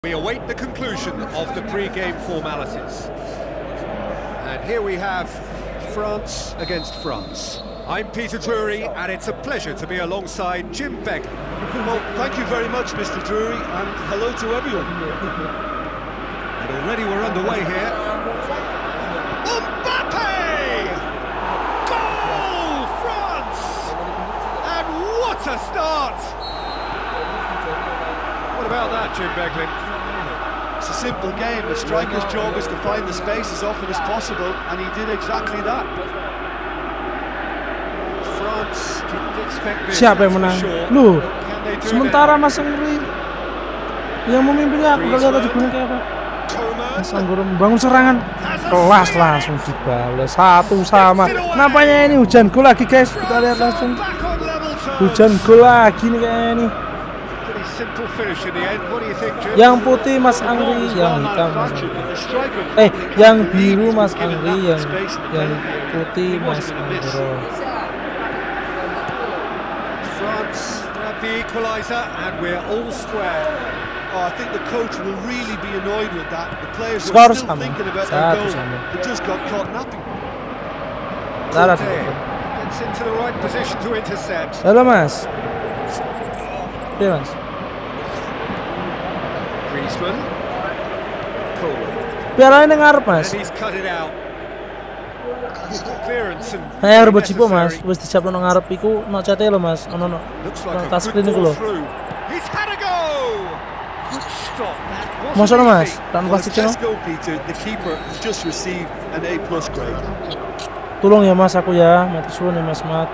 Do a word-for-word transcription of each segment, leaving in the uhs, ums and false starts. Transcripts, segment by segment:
We await the conclusion of the pre-game formalities. And here we have France against France. I'm Peter Drury, and it's a pleasure to be alongside Jim Begley. Well, thank you very much, Mister Drury, and hello to everyone. And already we're underway here. Mbappe! Goal, France! And what a start! What about that, Jim Begley? It's a simple game. The striker's job is to find the space as often as possible, and he did exactly that. France didn't expect this. Siapa yang menang? Loh, sementara Mas Angguri yang memimpinnya, aku lihat tadi guna kayak apa? Mas Angguri membangun serangan, kelas langsung dibalas satu sama. Nampaknya ini hujan gol lagi guys, kita lihat langsung. Hujan gol lagi nih kayaknya ini. Yang putih Mas Angguri, yang hitam Mas Angguri. Eh, yang biru Mas Angguri, yang yang putih Mas Angguri. France grab the equaliser and we're all square. Oh, I think the coach will really be annoyed with that. The players Skor are still sama. thinking about Satu their goal. sama. They just got caught napping. Salah. Gets into the right position to intercept. Halo Mas. Iya Mas. Griezmann. Cool. Piala ini ngarep Mas. And he's cut it out. Clearance and Saya harus bercipo Mas, wis disiapno nang ngarep iku no cete lho Mas, ono no. looks like a Tas good screen iku ball lho. through. He's had a go. Good stop. That Mas ono wasn't Mas, easy. tanpa Well, pasti no. let's go, Peter. The keeper has just received an A plus grade. Tolong ya Mas aku ya, mati suwun ya Mas Mat.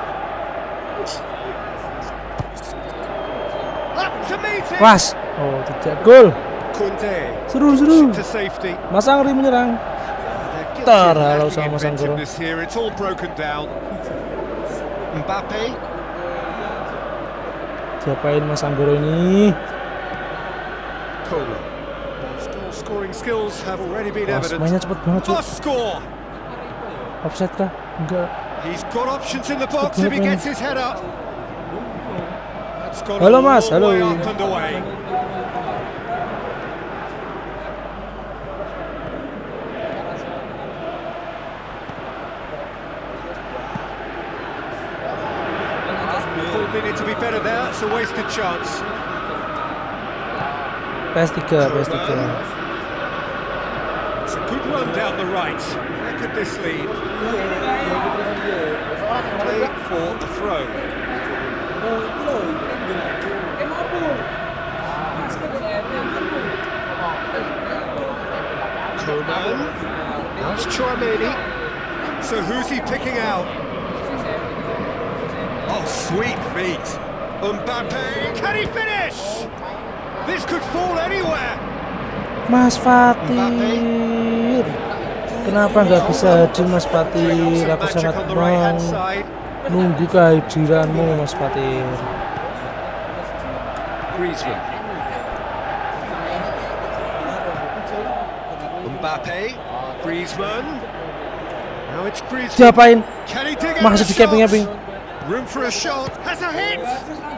Up to meet it. Kelas. Oh, tidak gol. Kunde. Seru-seru. To safety. Mas Angguri menyerang. Terhalau sama Mas Angguri. Here it's all broken down. Mbappe. Diapain Mas Angguri ini? Coleman. Still scoring skills have already been Mas evident. mainnya cepet banget cuy. Must score. Offside kah? Enggak. He's got options in the box if he gets his head up. That's gone Halo, a Mas. long Halo. way up and away. Needed to be better there. It's a wasted chance. P S tiga, P S tiga. It's a good run down the right. Where could this lead? Play for the throw. Coman. That's Chouameni. So who's he picking out? Oh, sweet feet. Mbappe, can he finish? This could fall anywhere. Mas Fatir. Kenapa nggak bisa hadir Mas Fatir? Aku sangat mau nunggu kehadiranmu Mas Fatir. Griezmann. Mbappe, Griezmann. Now it's Griezmann. Diapain? Can he dig Masih di capping-capping. Room for a shot. Has a hit.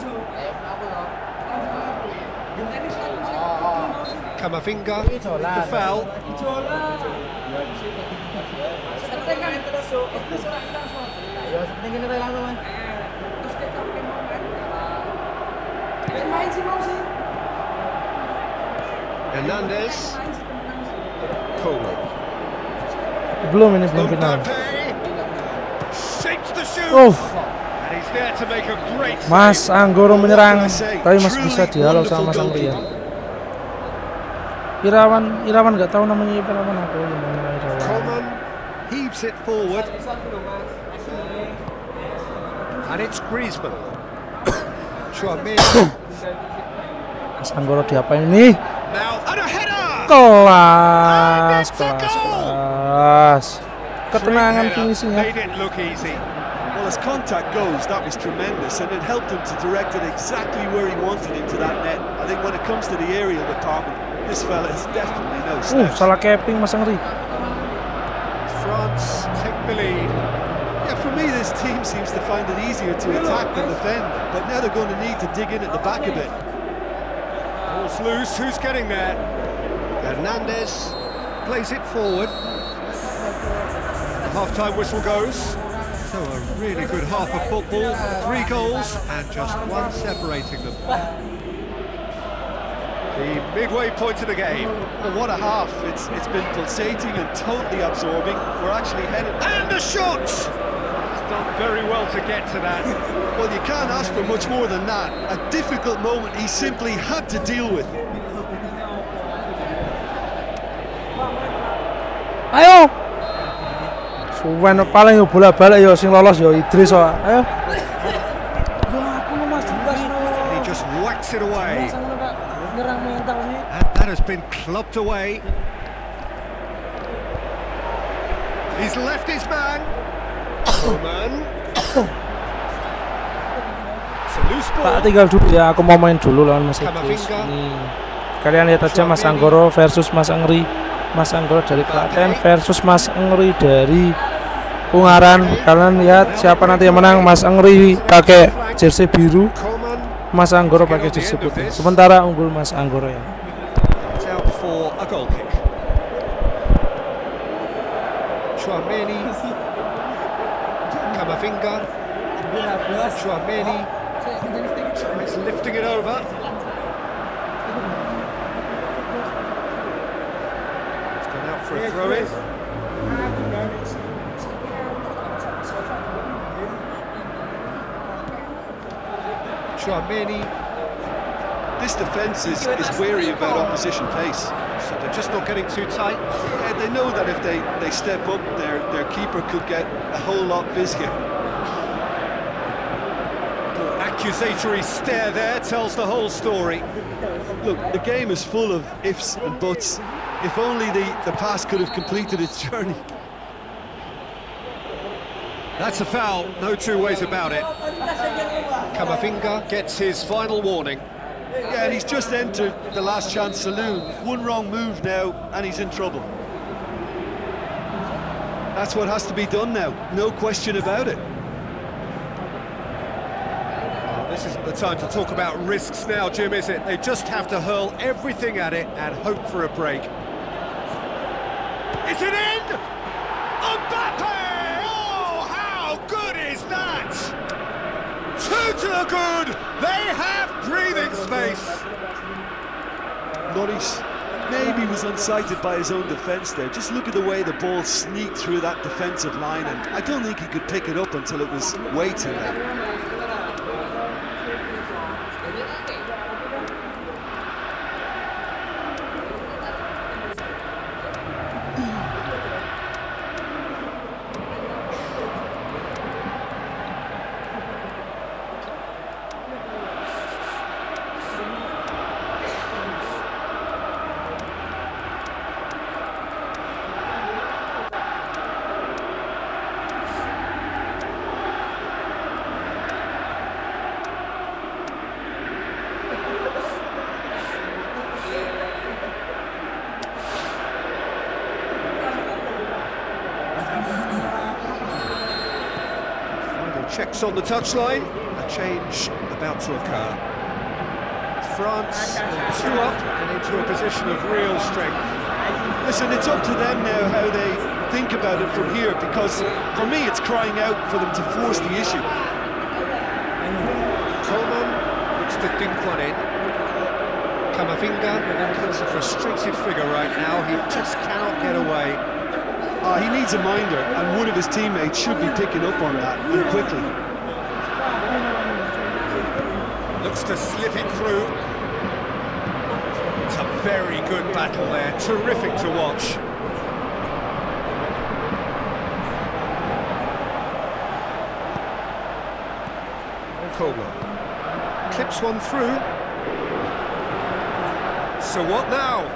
Camavinga, the foul. Hernandez. Coleman. Belum ini belum final. Mbappe shapes the shoot. Oh, And he's there to make a great Mas Angguri menyerang, tapi masih bisa dihalau sama Mas Angguri ya. Irawan, Irawan nggak tahu namanya Irawan aku yang mana Irawan. Coman heaves it forward. And it's Griezmann. Chouameni. Mas Angguri diapain ini? Now and a header. Kelas, kelas, kelas. Ketenangan finishingnya. Made it look easy. Well, as contact goes, that was tremendous, and it helped him to direct it exactly where he wanted into that net. I think when it comes to the aerial department, this fella is definitely no Uh, slouch. salah capping Mas Angguri. France take the lead. Yeah, for me, this team seems to find it easier to attack than defend, but now they're going to need to dig in at the back a bit. Oh, Ball's loose, who's getting there? Hernandez plays it forward. The half-time whistle goes. So a really good half of football, three goals and just one separating them. The midway point of the game. Well, what a half. It's It's been pulsating and totally absorbing. We're actually headed... And the shot! He's done very well to get to that. Well, you can't ask for much more than that. A difficult moment he simply had to deal with. Ayo. Suwen paling yo bola-balik yo sing lolos yo Idris kok. Ayo. He just whacks it away. And that has been clubbed away. He's left his man. Coman. Tak tinggal dulu ya, aku mau main dulu lawan Mas Idris. Nih. Kalian lihat aja Mas Anggoro versus Mas Engri. Mas Anggoro dari Klaten versus Mas Engri dari Ungaran. Kalian lihat siapa nanti yang menang. Mas Engri pakai jersey biru, Mas Anggoro pakai jersey putih. Sementara unggul Mas Anggoro ya. Chouameni, Camavinga, Chouameni tries lifting it over. It's gone out for a throw-in. Chouameni. This defence is, is wary about opposition pace. So they're just not getting too tight. Yeah, they know that if they, they step up, their, their keeper could get a whole lot busier. The accusatory stare there tells the whole story. Look, the game is full of ifs and buts. If only the, the pass could have completed its journey. That's a foul, no two ways about it. Camavinga gets his final warning. Yeah, and he's just entered the last chance saloon. One wrong move now, and he's in trouble. That's what has to be done now, no question about it. Well, this isn't the time to talk about risks now, Jim, is it? They just have to hurl everything at it and hope for a break. Is it in? Mbappe! Oh, how good is that? Two to the good! They have breathing space! Lloris maybe was unsighted by his own defence there. Just look at the way the ball sneaked through that defensive line, and I don't think he could pick it up until it was way too late. Checks on the touchline, a change about to occur. France two up and into a position of real strength. Listen, it's up to them now how they think about it from here, because for me it's crying out for them to force the issue. Coman looks to dink one in. Camavinga cuts a frustrated figure right now, he just cannot get away. Uh, he needs a minder, and one of his teammates should be picking up on that, and quickly. Looks to slip it through. It's a very good battle there, terrific to watch. Coman clips one through. So what now?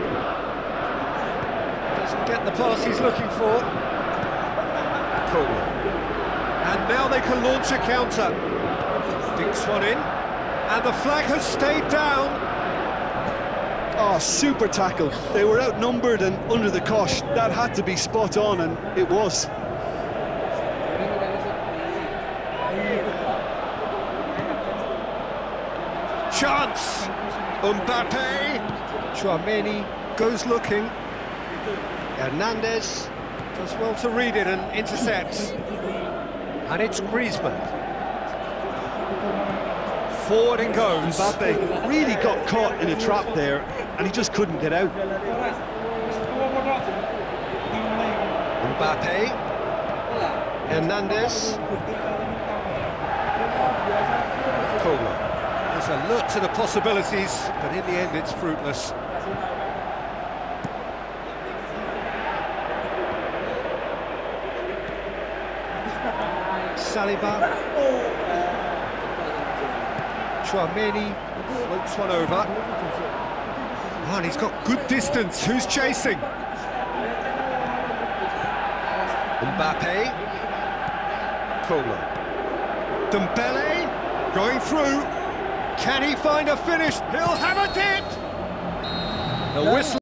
Get the pass he's looking for. Cool. And now they can launch a counter. Dinks one in. And the flag has stayed down. Oh, super tackle. They were outnumbered and under the cosh. That had to be spot on, and it was. Chance. Mbappe. Tchouaméni goes looking. Hernandez does well to read it and intercept. And it's Griezmann. Forward and goes. Mbappe really got caught in a trap there, and he just couldn't get out. Mbappe. Hernandez. Cola. There's alert to the possibilities, but in the end it's fruitless. Saliba. Tchouaméni floats one over. Oh, and he's got good distance. Who's chasing? Mbappe. Cola. Dembele going through. Can he find a finish? He'll have a dip. The whistle.